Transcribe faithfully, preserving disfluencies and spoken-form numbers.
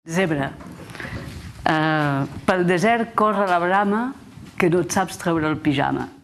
Zebra. Uh, pel desert corre la brama que no et saps treure el pijama.